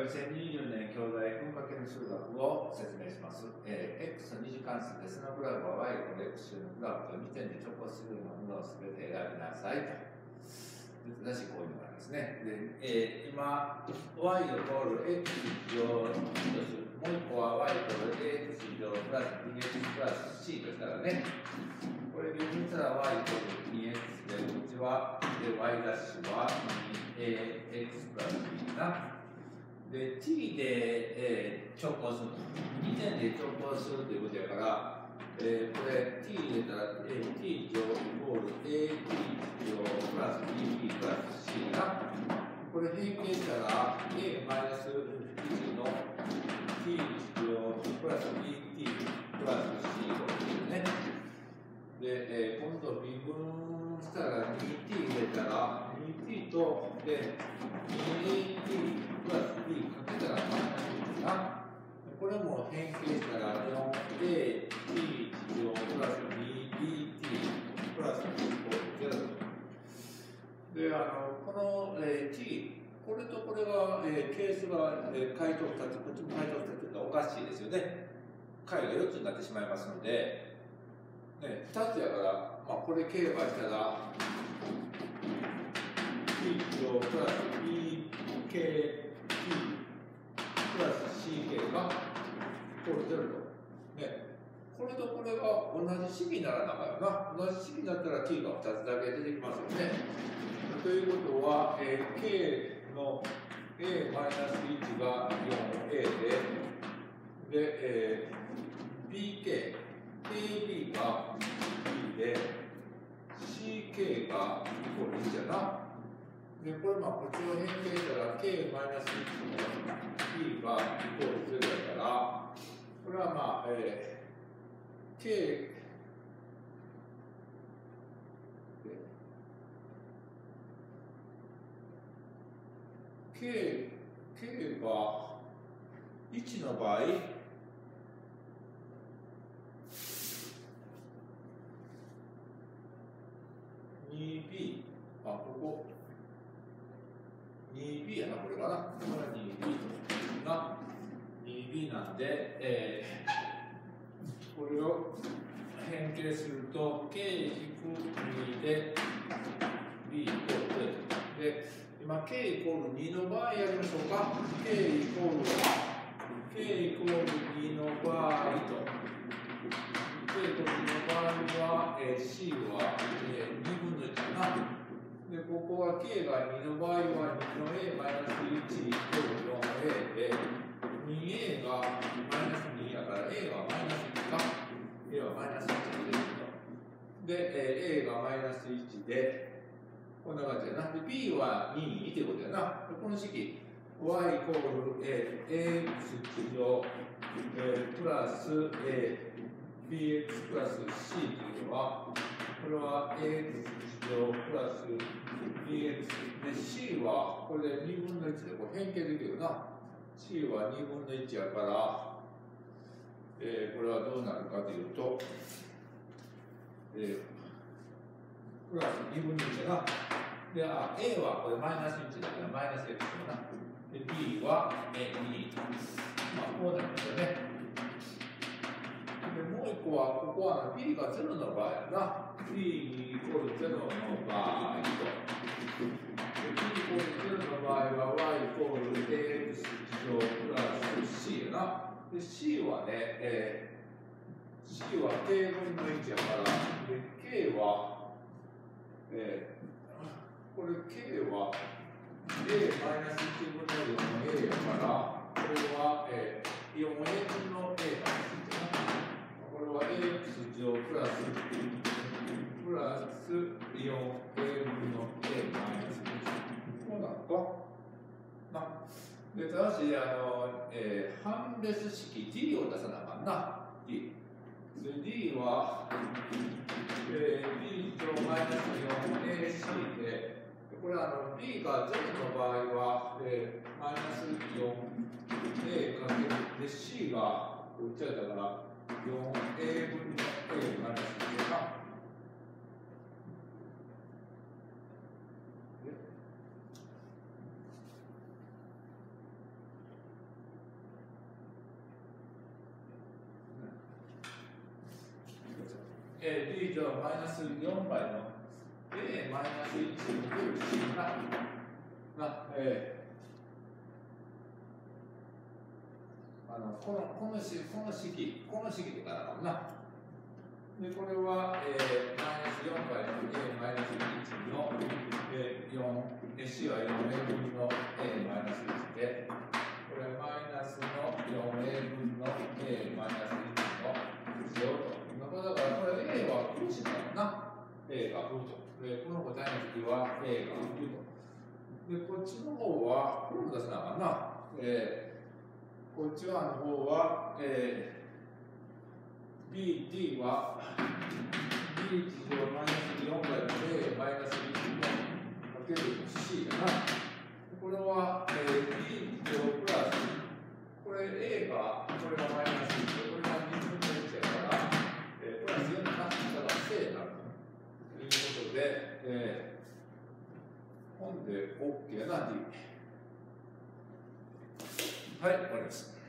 2020年教材分科系の数学を説明します。x の二次関数で、そのグラフは y と x のグラフと2点で直行するようなものをすべて選びなさいと。ただしこういうのがありますね。で今、y を通る x 乗とする。もう一個は y と ax 乗プラス bx プラス c としたらね、これで見たら y と 2x で、こっちは y' は 2ax プラス b な。で、t で、直行すると。2点で直行するということやから、これ t 入れたら t 乗イコール at 乗プラス bb プラス c な。これ変形したら a マイナス1の t 乗プラス bt プラス c をですね。で、今度微分したら 2t 入れたら 2t とで 2at プラス b かけたらマイナス1な。これも変形したら 4at 乗プラス 2bt プラス c イコール0で、この、t これとこれが、ケースが、解答2つ、こっちも解答2つがおかしいですよね。解が4つになってしまいますので、ね、2つやから、まあ、これ k はしたら t 乗プラス bkt プラス ck がイコール0と。ね、これとこれが同じ式にならなかったな。同じ式になったら t が2つだけ出てきますよね。ということは、k の a-1 が 4a で、bk、kb が b で、ck がイコール1やな。で、これまあこっちを変形したら k-1 の b がイコール0だから、これはまあ、kが1の場合、2b、ここ、2b やな、これかな。これは 2b が 2b なんで、これを変形すると、k-2 で b イコール0で、今 k イコール2の場合やりましょうか。k イコール2の場合と。k イコール2の場合は、c は、2分の1かな。で、ここは k が2の場合は2の a マイナス1イコール 4a で、2a がマイナス2やから a はマイナス1か。a はマイナス1で、a がマイナス1で、こんな感じやな。で、b は2ってことやな。この式、y イコール ax 乗プラス bx プラス c というのは、これは ax 乗プラス bx で、c はこれで2分の1でこれ変形できるな。c は2分の1やから、これはどうなるかというと、プラス2分の1やな。で、a はこれマイナス1だからマイナス x だな。で、b は2。こうなりますよね。で、もう一個は、ここは b が0の場合やな。b イコール0の場合と。で、b イコール0の場合は y イコール ax 乗プラス c やな。で、c はね、c は k 分の1やから、で、k は、これ k は a マイナス1分の 4a やから、これは 4a 分の a マイナス1やな。これは ax 乗プラス 4a 分の a マイナス1。こうなるかな。で、ただし、判別式 d を出さなあかんな。d。で、d は、b 乗マイナス 4ac で、これはb が0の場合は、マイナス 4a かける。で、c がこっちやったから 4a 分の a マイナス1か。 b 乗マイナス4倍の a マイナス1イコール c が、この式とかだもんな。で、これは、マイナス4倍の a マイナス1の、4、c は 4a 分の a マイナス1で、これマイナスの 4a 分の a マイナス1の負乗と。だからこれ a は負だもんな。a が負と。で、この答えの時は a が負と。で、こっちの方は、これも出さなあかんな。こっち側の方は、bt は b 乗マイナス4倍の a マイナス1のかける c だな。これは、b 乗プラス、これ a が、これがマイナス1で、これが2分の1やから、プラス4になったら正になるということで、ほんで OK な D。はい、終わりです。